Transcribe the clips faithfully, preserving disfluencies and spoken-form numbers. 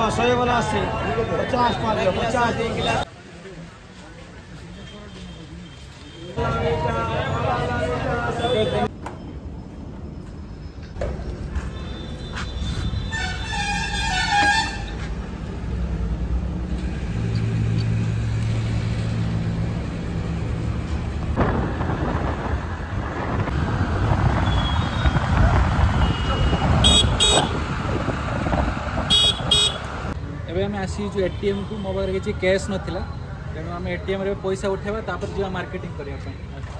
सौ वाला अस्सी पचास पाँच पचास एक गिलास आम आसी एटीएम को मो पाखे किसी कैश नाला तेणु आम एटीएम रे पैसा उठेबा तापर जा मार्केटिंग करने।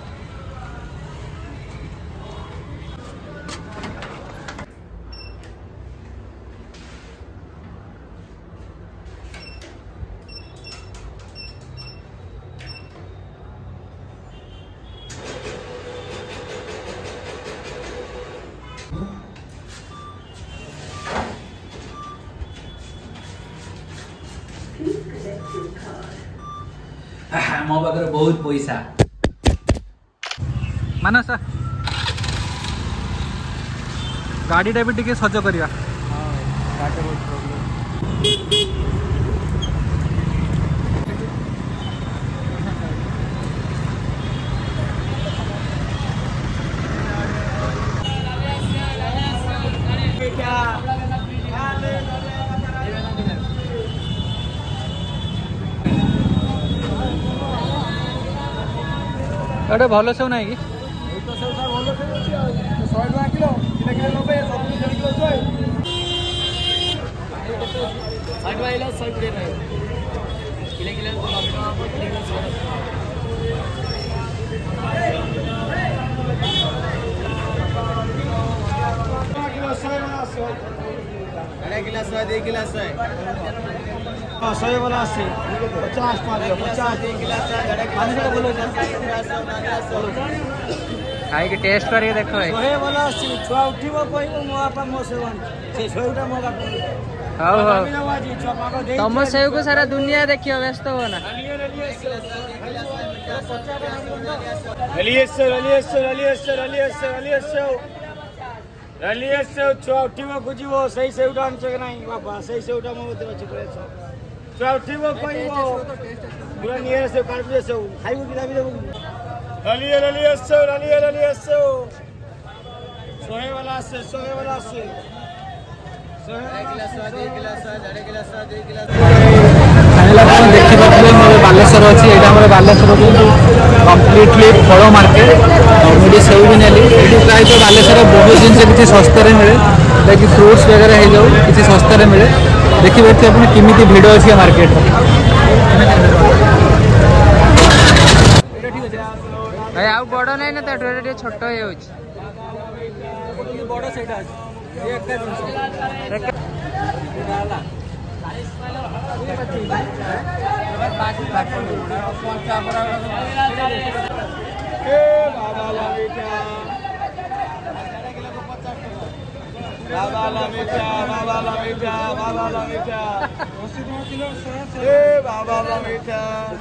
मो पाखे बहुत पैसा मानस गाड़ीटा भी टिके सज करवा। एटा भल सेव ना कि सौ वाला अस्सी पचास पाँच पचास एक गिलास खाई टेस्ट करके देखो सौ वाला अस्सी छुआ उठिब कह मो बापा मो सेवन से छुटा मो तुम सेव को सारा दुनिया देखियो व्यस्त हो ना। छुआ उठिब खोज सही सेवटा आन ना बापा सही सेवटा मो छुआ उठिब कह पूरा नियर से कार्बे से खाइब कि दाबी देबू रलिए रलिए से रलिए रलिए से सौ वाला से सौ वाला से देखिए बालेश्वर अच्छी यहाँ बालेश्वर कम्प्लीटली फल मार्केट मुझे सेव भी नेली ये प्राय तो बालेश्वर बहुत जिन किसी सस्ते मिले जैकि फ्रुट्स वगैरह हो जाऊ किसी सस्ते मिले देखिए अपनी किमिति भिड़ अच्छी मार्केट भाई आउ बड़ ना ना तो छोट हो बड़ से बाबा ला मीठा बाबा ला मीठा बाबा ला मीठा ए बाबा ला मीठा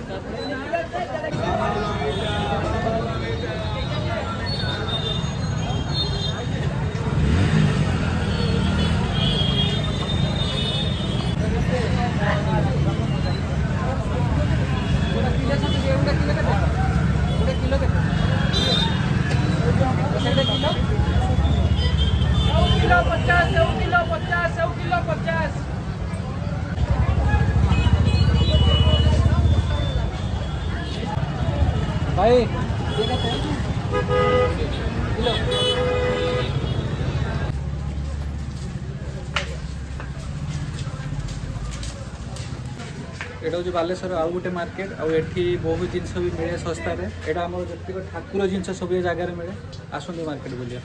भाई एटा हूँ बालेश्वर आउ गोटे मार्केट आउ एठी बहुत जिनस भी मिले सस्तार एटा आम जी ठाकुर जिनस सब जगार मिले आसतु मार्केट बुलिया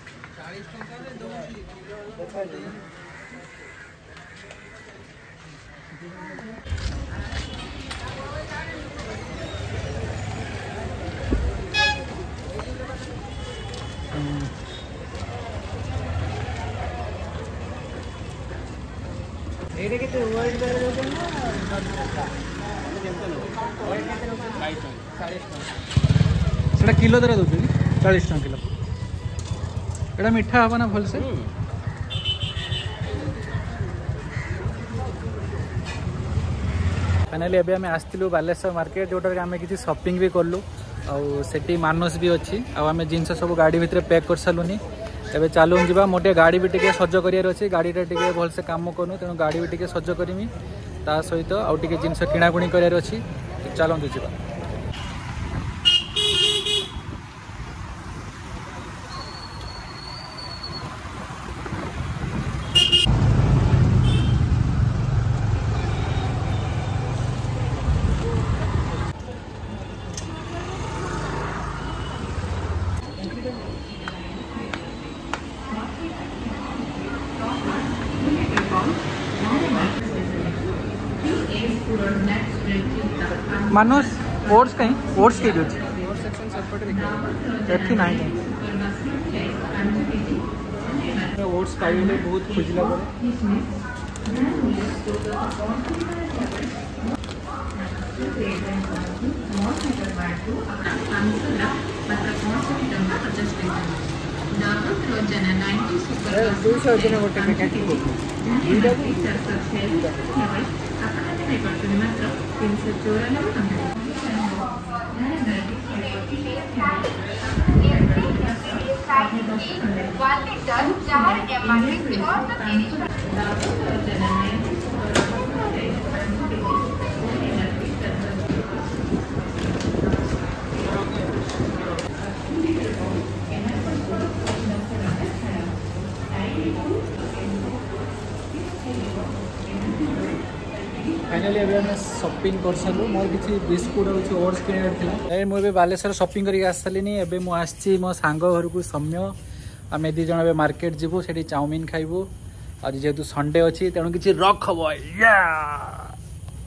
चालीस सेटा किलो दर दूसरी चालीस टका किलो एटा मीठा हवा ना भलसे फाइनाली एबे आमे आस्तिलु बालेश्वर मार्केट जोटर आमे किछि शॉपिंग भी करलु आउ सेठी मानस भी अछि आ आमे जिंस सब गाड़ी भितर पैक कर सालुनी एबे चालू जीवा मोटे गाड़ी भी टिके सज्ज करियार अछि गाड़ीटा टिके भलसे काम करनु तेनु गाड़ी भी टिके सज्ज करिमी ता सहित आउ टिके जिंस किणाकुणी करियार अछि चलू जीवा मानस ओट्स कहीं ओट्स के जोची ओट्स सेक्शन सेपरेट देखिए एथि नाही ओट्स खाइले बहुत खुजला पड़े दो सौ दिन गोटे पैकेट तीन सौ चौरानवे फाइनाली एबे हम शॉपिंग कर सालु मोर किछि बिस्कुट और ओट्स किनार थिला ए मो एबे बालेश्वर शॉपिंग करी आसलिनी एबे मो आछि मो सांग घर को सम्य आमे दी जण एबे मार्केट जिवो सेठी चाउमीन खाइबो और जेतु संडे अछि तेणु किछि रख हबो या